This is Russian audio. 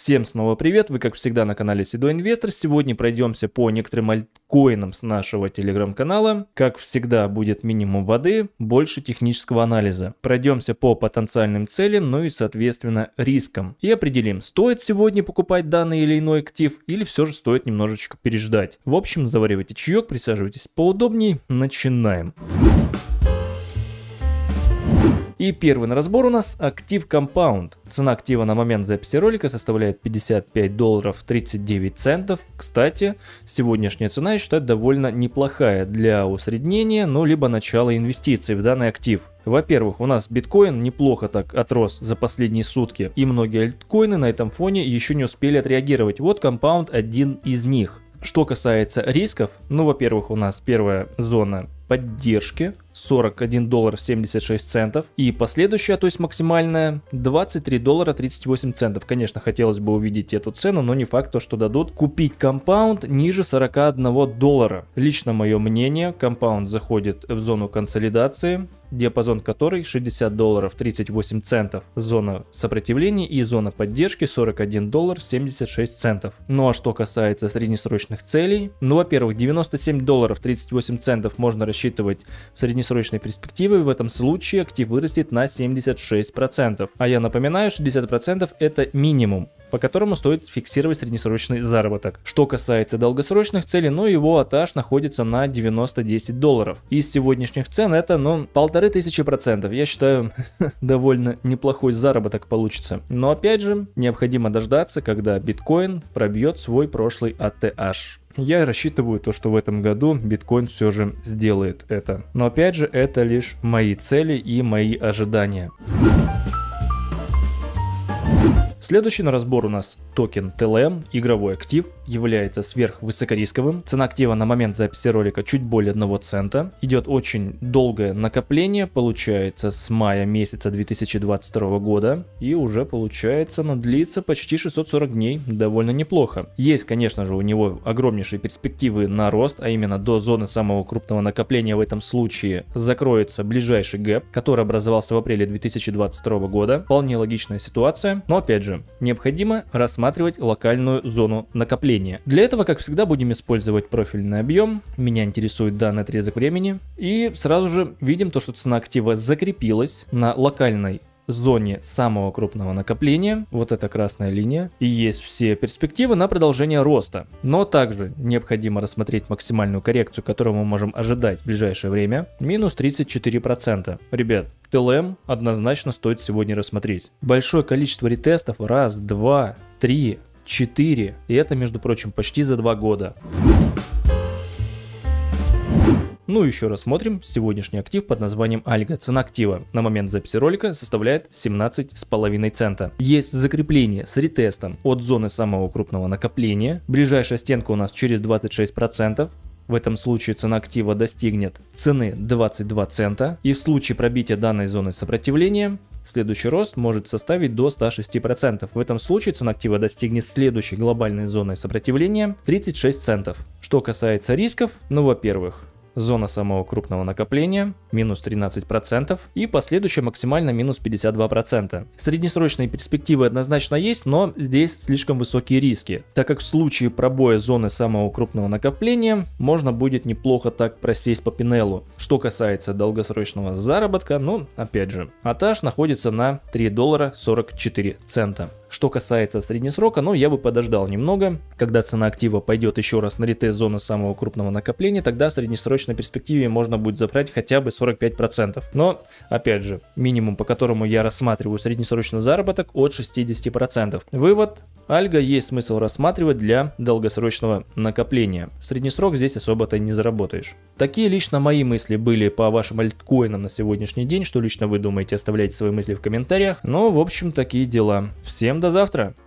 Всем снова привет, вы как всегда на канале Седой Инвестор. Сегодня пройдемся по некоторым альткоинам с нашего телеграм-канала. Как всегда будет минимум воды, больше технического анализа. Пройдемся по потенциальным целям, ну и соответственно рискам. И определим, стоит сегодня покупать данный или иной актив, или все же стоит немножечко переждать. В общем, заваривайте чаек, присаживайтесь поудобнее, начинаем. И первый на разбор у нас актив Compound. Цена актива на момент записи ролика составляет $55.39. Кстати, сегодняшняя цена, я считаю, довольно неплохая для усреднения, ну либо начала инвестиций в данный актив. Во-первых, у нас биткоин неплохо так отрос за последние сутки, и многие альткоины на этом фоне еще не успели отреагировать. Вот Compound один из них. Что касается рисков, ну, во-первых, у нас первая зона поддержки $41.76 и последующая, то есть максимальная, $23.38. Конечно, хотелось бы увидеть эту цену, но не факт, что дадут купить Compound ниже $41. Лично мое мнение, Compound заходит в зону консолидации, диапазон которой $60.38, зона сопротивления и зона поддержки $41.76. Ну а что касается среднесрочных целей, ну, во-первых, $97.38 можно рассчитывать в среднесрочной перспективе, в этом случае актив вырастет на 76%. А я напоминаю, 60% это минимум, по которому стоит фиксировать среднесрочный заработок. Что касается долгосрочных целей, ну, его АТH находится на $90-10. Из сегодняшних цен это, ну, 1500%. Я считаю, довольно неплохой заработок получится. Но опять же, необходимо дождаться, когда биткоин пробьет свой прошлый ATH. Я рассчитываю то, что в этом году биткоин все же сделает это. Но опять же, это лишь мои цели и мои ожидания. Следующий на разбор у нас токен TLM, игровой актив, является сверхвысокорисковым. Цена актива на момент записи ролика чуть более 1 цента. Идет очень долгое накопление, получается с мая месяца 2022 года. И уже получается, но длится почти 640 дней, довольно неплохо. Есть, конечно же, у него огромнейшие перспективы на рост, а именно до зоны самого крупного накопления в этом случае закроется ближайший гэп, который образовался в апреле 2022 года. Вполне логичная ситуация, но опять же, необходимо рассматривать локальную зону накопления. Для этого, как всегда, будем использовать профильный объем. Меня интересует данный отрезок времени. И сразу же видим то, что цена актива закрепилась на локальной зоне самого крупного накопления, вот эта красная линия, и есть все перспективы на продолжение роста. Но также необходимо рассмотреть максимальную коррекцию, которую мы можем ожидать в ближайшее время, минус 34%. Ребят, TLM однозначно стоит сегодня рассмотреть. Большое количество ретестов, 1, 2, 3, 4, и это, между прочим, почти за 2 года. Ну и еще рассмотрим сегодняшний актив под названием Альга. Цена актива на момент записи ролика составляет 17,5 цента. Есть закрепление с ретестом от зоны самого крупного накопления. Ближайшая стенка у нас через 26%. В этом случае цена актива достигнет цены 22 цента. И в случае пробития данной зоны сопротивления, следующий рост может составить до 106%. В этом случае цена актива достигнет следующей глобальной зоны сопротивления 36 центов. Что касается рисков, ну, во-первых, зона самого крупного накопления минус 13% и последующая максимально минус 52%. Среднесрочные перспективы однозначно есть, но здесь слишком высокие риски, так как в случае пробоя зоны самого крупного накопления можно будет неплохо так просесть по пинелу. Что касается долгосрочного заработка, ну, опять же, ATH находится на $3.44. Что касается среднесрока, ну, я бы подождал немного, когда цена актива пойдет еще раз на ретест зоны самого крупного накопления, тогда в среднесрочной перспективе можно будет забрать хотя бы 45%. Но, опять же, минимум, по которому я рассматриваю среднесрочный заработок, от 60%. Вывод: Альга есть смысл рассматривать для долгосрочного накопления. Среднесрок здесь особо-то не заработаешь. Такие лично мои мысли были по вашим альткоинам на сегодняшний день. Что лично вы думаете, оставляйте свои мысли в комментариях. Ну, в общем, такие дела. Всем до завтра!